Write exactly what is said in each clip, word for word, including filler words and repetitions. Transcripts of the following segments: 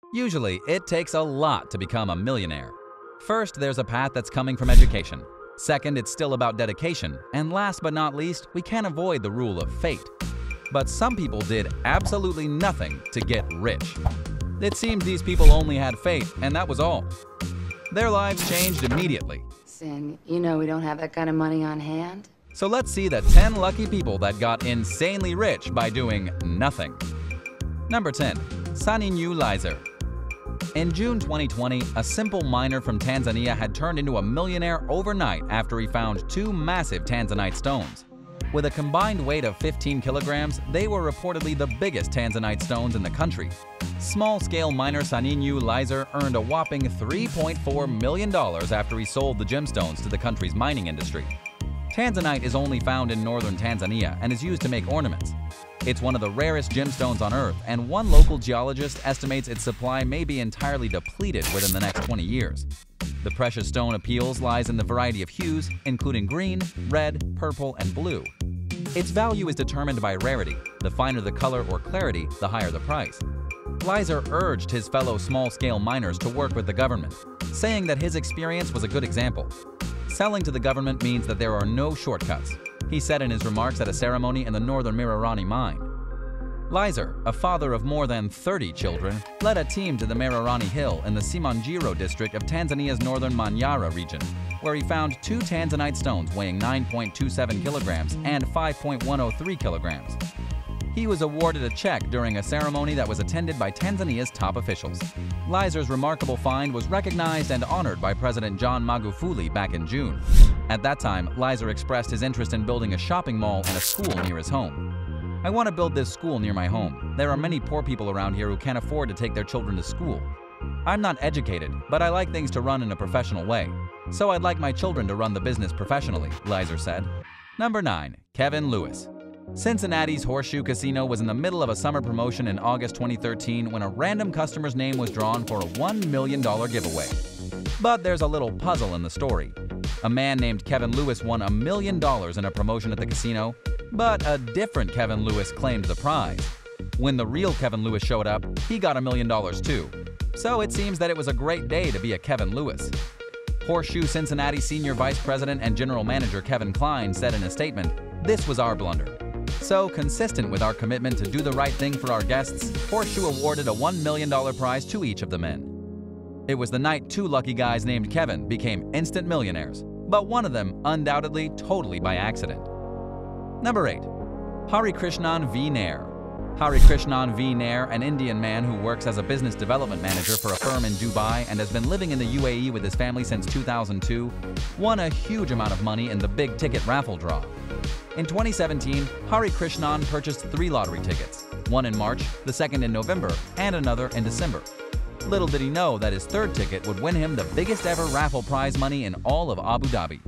Usually, it takes a lot to become a millionaire. First, there's a path that's coming from education. Second, it's still about dedication. And last but not least, we can't avoid the rule of fate. But some people did absolutely nothing to get rich. It seems these people only had fate, and that was all. Their lives changed immediately. Sin, you know we don't have that kind of money on hand. So let's see the ten lucky people that got insanely rich by doing nothing. Number ten. Saninyu Lizer. In June twenty twenty, a simple miner from Tanzania had turned into a millionaire overnight after he found two massive tanzanite stones. With a combined weight of fifteen kilograms, they were reportedly the biggest tanzanite stones in the country. Small-scale miner Saninyu Lizer earned a whopping three point four million dollars after he sold the gemstones to the country's mining industry. Tanzanite is only found in northern Tanzania and is used to make ornaments. It's one of the rarest gemstones on Earth, and one local geologist estimates its supply may be entirely depleted within the next twenty years. The precious stone appeals lies in the variety of hues, including green, red, purple, and blue. Its value is determined by rarity. The finer the color or clarity, the higher the price. Lizer urged his fellow small-scale miners to work with the government, saying that his experience was a good example. Selling to the government means that there are no shortcuts, he said in his remarks at a ceremony in the northern Mirarani mine. Lizer, a father of more than thirty children, led a team to the Mirarani Hill in the Simanjiro district of Tanzania's northern Manyara region, where he found two tanzanite stones weighing nine point two seven kilograms and five point one oh three kilograms. He was awarded a check during a ceremony that was attended by Tanzania's top officials. Lizer's remarkable find was recognized and honored by President John Magufuli back in June. At that time, Lizer expressed his interest in building a shopping mall and a school near his home. "I want to build this school near my home. There are many poor people around here who can't afford to take their children to school. I'm not educated, but I like things to run in a professional way. So I'd like my children to run the business professionally," Lizer said. Number nine. Kevin Lewis. Cincinnati's Horseshoe Casino was in the middle of a summer promotion in August twenty thirteen when a random customer's name was drawn for a one million dollar giveaway. But there's a little puzzle in the story. A man named Kevin Lewis won a million dollars in a promotion at the casino, but a different Kevin Lewis claimed the prize. When the real Kevin Lewis showed up, he got a million dollars too. So it seems that it was a great day to be a Kevin Lewis. Horseshoe Cincinnati Senior Vice President and General Manager Kevin Klein said in a statement, "This was our blunder." So, consistent with our commitment to do the right thing for our guests, Horseshoe awarded a one million dollar prize to each of the men. It was the night two lucky guys named Kevin became instant millionaires, but one of them undoubtedly totally by accident. Number eight. Hari Krishnan V. Nair. Hari Krishnan V. Nair, an Indian man who works as a business development manager for a firm in Dubai and has been living in the U A E with his family since two thousand two, won a huge amount of money in the big ticket raffle draw. In twenty seventeen, Hari Krishnan purchased three lottery tickets, one in March, the second in November, and another in December. Little did he know that his third ticket would win him the biggest ever raffle prize money in all of Abu Dhabi.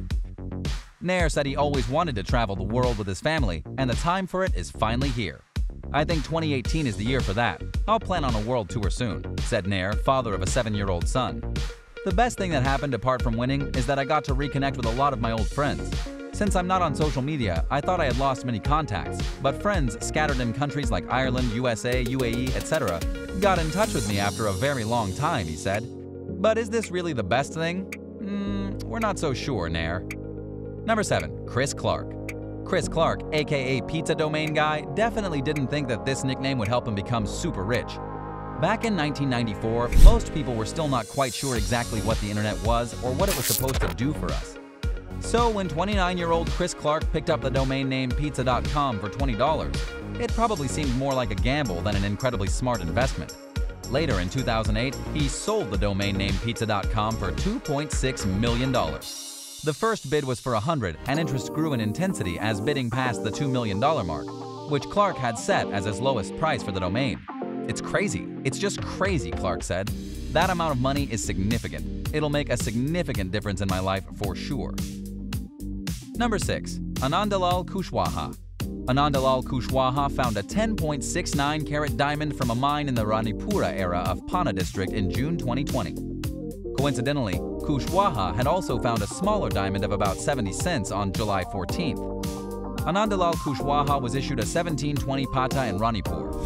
Nair said he always wanted to travel the world with his family, and the time for it is finally here. "I think twenty eighteen is the year for that. I'll plan on a world tour soon," said Nair, father of a seven-year-old son. "The best thing that happened apart from winning is that I got to reconnect with a lot of my old friends. Since I'm not on social media, I thought I had lost many contacts, but friends scattered in countries like Ireland, U S A, U A E, et cetera got in touch with me after a very long time," he said. But is this really the best thing? Mm, we're not so sure, Nair. Number seven. Chris Clark. Chris Clark, aka Pizza Domain Guy, definitely didn't think that this nickname would help him become super rich. Back in nineteen ninety-four, most people were still not quite sure exactly what the internet was or what it was supposed to do for us. So when twenty-nine-year-old Chris Clark picked up the domain name pizza dot com for twenty dollars, it probably seemed more like a gamble than an incredibly smart investment. Later in two thousand eight, he sold the domain name pizza dot com for two point six million dollars. The first bid was for one hundred, and interest grew in intensity as bidding passed the two million dollar mark, which Clark had set as his lowest price for the domain. "It's crazy. It's just crazy," Clark said. "That amount of money is significant. It'll make a significant difference in my life for sure." Number six. Anandalal Kushwaha. Anandalal Kushwaha found a ten point six nine carat diamond from a mine in the Ranipura era of Panna district in June twenty twenty. Coincidentally, Kushwaha had also found a smaller diamond of about seventy cents on July fourteenth. Anandalal Kushwaha was issued a seventeen twenty pata in Ranipur.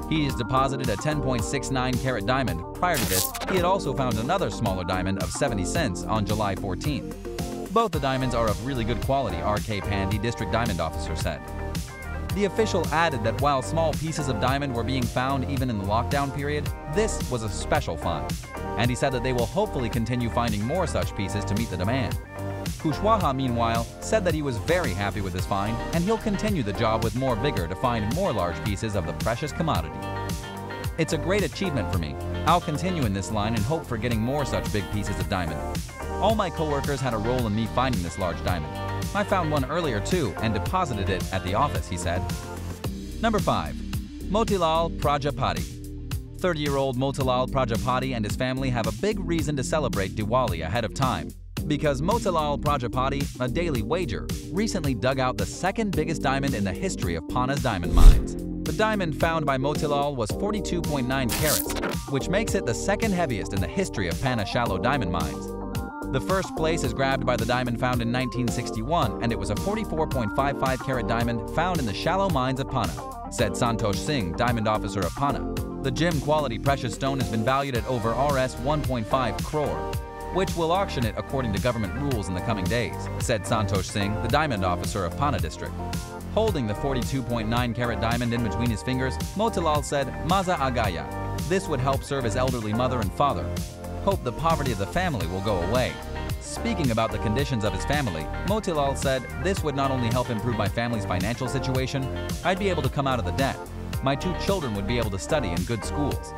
He has deposited a ten point six nine carat diamond. Prior to this, he had also found another smaller diamond of seventy cents on July fourteenth. Both the diamonds are of really good quality, R K Pandey, district diamond officer, said. The official added that while small pieces of diamond were being found even in the lockdown period, this was a special find. And he said that they will hopefully continue finding more such pieces to meet the demand. Kushwaha, meanwhile, said that he was very happy with his find and he'll continue the job with more vigor to find more large pieces of the precious commodity. It's a great achievement for me. I'll continue in this line and hope for getting more such big pieces of diamond. All my coworkers had a role in me finding this large diamond. I found one earlier too and deposited it at the office, he said. Number five. Motilal Prajapati. thirty-year-old Motilal Prajapati and his family have a big reason to celebrate Diwali ahead of time. Because Motilal Prajapati, a daily wager, recently dug out the second biggest diamond in the history of Panna's diamond mines. The diamond found by Motilal was forty-two point nine carats, which makes it the second heaviest in the history of Panna shallow diamond mines. The first place is grabbed by the diamond found in nineteen sixty-one, and it was a forty-four point five five carat diamond found in the shallow mines of Panna, said Santosh Singh, diamond officer of Panna. The gem-quality precious stone has been valued at over R S one point five crore, which will auction it according to government rules in the coming days, said Santosh Singh, the diamond officer of Panna district. Holding the forty-two point nine carat diamond in between his fingers, Motilal said, "Maza agaya." This would help serve his elderly mother and father. Hope the poverty of the family will go away. Speaking about the conditions of his family, Motilal said, "This would not only help improve my family's financial situation, I'd be able to come out of the debt. My two children would be able to study in good schools."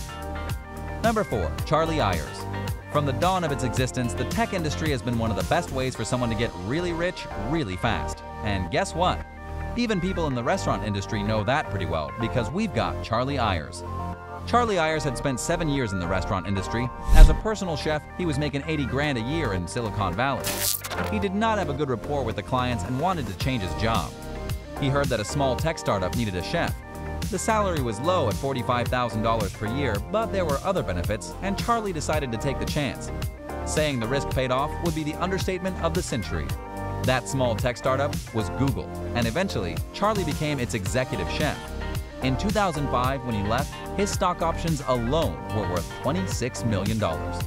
Number four. Charlie Ayers. From the dawn of its existence, the tech industry has been one of the best ways for someone to get really rich really fast. And guess what? Even people in the restaurant industry know that pretty well because we've got Charlie Ayers. Charlie Ayers had spent seven years in the restaurant industry. As a personal chef, he was making eighty grand a year in Silicon Valley. He did not have a good rapport with the clients and wanted to change his job. He heard that a small tech startup needed a chef. The salary was low at forty-five thousand dollars per year, but there were other benefits, and Charlie decided to take the chance. Saying the risk paid off would be the understatement of the century. That small tech startup was Google, and eventually, Charlie became its executive chef. In two thousand five, when he left, his stock options alone were worth twenty-six million dollars.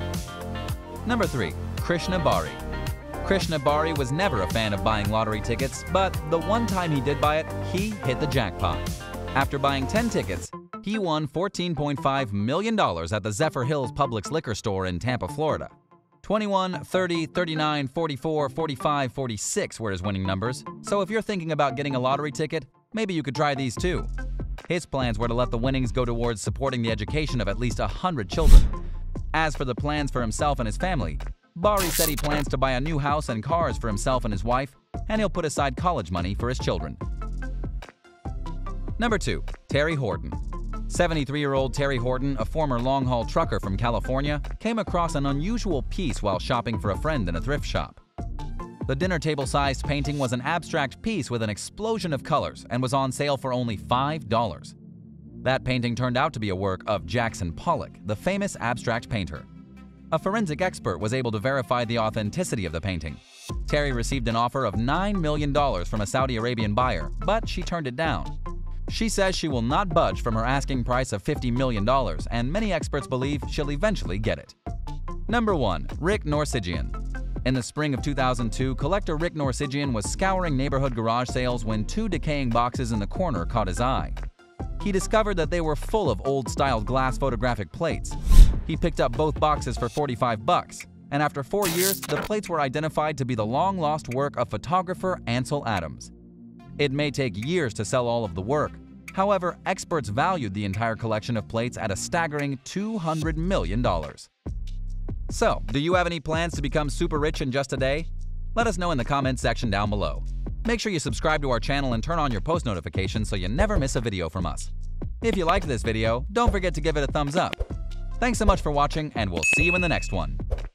Number three. Krishna Bari. Krishna Bari was never a fan of buying lottery tickets, but the one time he did buy it, he hit the jackpot. After buying ten tickets, he won fourteen point five million dollars at the Zephyr Hills Publix liquor store in Tampa, Florida. twenty-one, thirty, thirty-nine, forty-four, forty-five, forty-six were his winning numbers, so if you're thinking about getting a lottery ticket, maybe you could try these too. His plans were to let the winnings go towards supporting the education of at least one hundred children. As for the plans for himself and his family, Bari said he plans to buy a new house and cars for himself and his wife, and he'll put aside college money for his children. Number two. Terry Horton. seventy-three-year-old Terry Horton, a former long-haul trucker from California, came across an unusual piece while shopping for a friend in a thrift shop. The dinner table-sized painting was an abstract piece with an explosion of colors and was on sale for only five dollars. That painting turned out to be a work of Jackson Pollock, the famous abstract painter. A forensic expert was able to verify the authenticity of the painting. Terry received an offer of nine million dollars from a Saudi Arabian buyer, but she turned it down. She says she will not budge from her asking price of fifty million dollars, and many experts believe she'll eventually get it. Number one. Rick Norsigian. In the spring of two thousand two, collector Rick Norsigian was scouring neighborhood garage sales when two decaying boxes in the corner caught his eye. He discovered that they were full of old-styled glass photographic plates. He picked up both boxes for forty-five bucks, and after four years, the plates were identified to be the long-lost work of photographer Ansel Adams. It may take years to sell all of the work. However, experts valued the entire collection of plates at a staggering two hundred million dollars. So, do you have any plans to become super rich in just a day? Let us know in the comments section down below. Make sure you subscribe to our channel and turn on your post notifications so you never miss a video from us. If you liked this video, don't forget to give it a thumbs up. Thanks so much for watching, and we'll see you in the next one.